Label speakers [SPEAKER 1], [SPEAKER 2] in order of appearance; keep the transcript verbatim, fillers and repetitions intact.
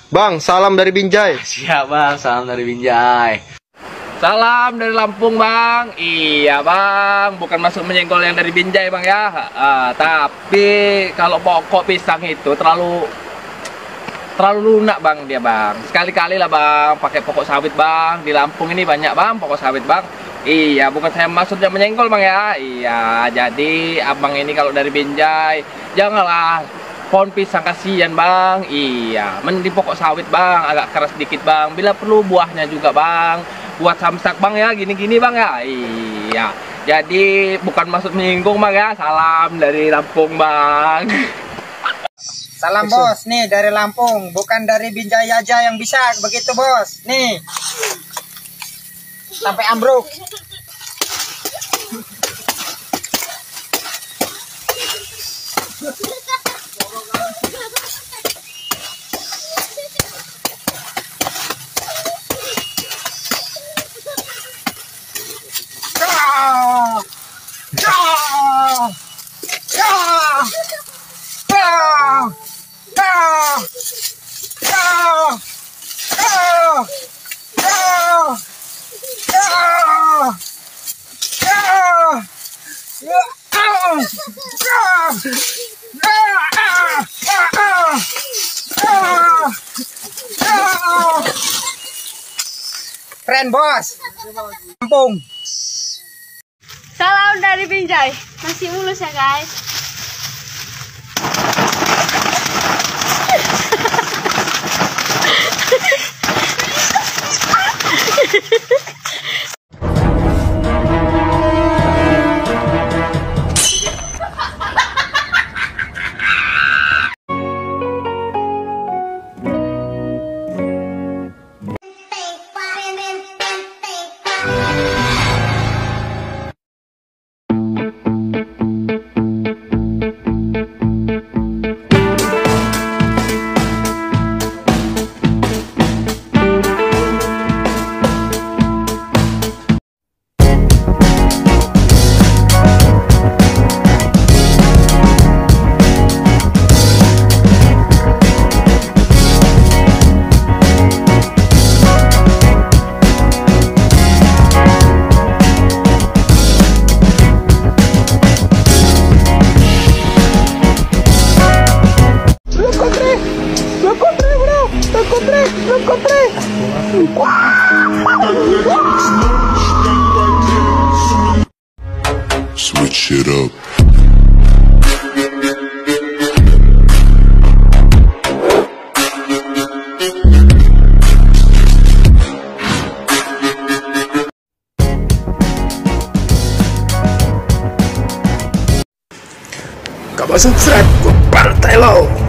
[SPEAKER 1] Bang, salam dari Binjai.
[SPEAKER 2] Siap bang, salam dari Binjai. Salam dari Lampung bang. Iya bang, bukan masuk menyenggol yang dari Binjai bang ya. Ah, tapi kalau pokok pisang itu terlalu terlalu lunak bang dia bang. Sekali-kali lah bang, pakai pokok sawit bang. Di Lampung ini banyak bang pokok sawit bang. Iya, bukan saya maksudnya menyenggol bang ya. Iya, jadi abang ini kalau dari Binjai janganlah pohon pisang, kasihan bang. Iya, mending pokok sawit bang, agak keras sedikit bang. Bila perlu buahnya juga bang, buat samsak bang ya, gini-gini bang ya. Iya, jadi bukan maksud menyinggung bang ya. Salam dari Lampung bang.
[SPEAKER 3] Salam bos, nih dari Lampung, bukan dari Binjai aja yang bisa begitu bos. Nih, sampai ambruk. Keren bos. Lampung.
[SPEAKER 4] Salam dari Binjai. Masih mulus ya guys.
[SPEAKER 5] Switch it up.
[SPEAKER 1] Gak mau subscribe, gue partai lo.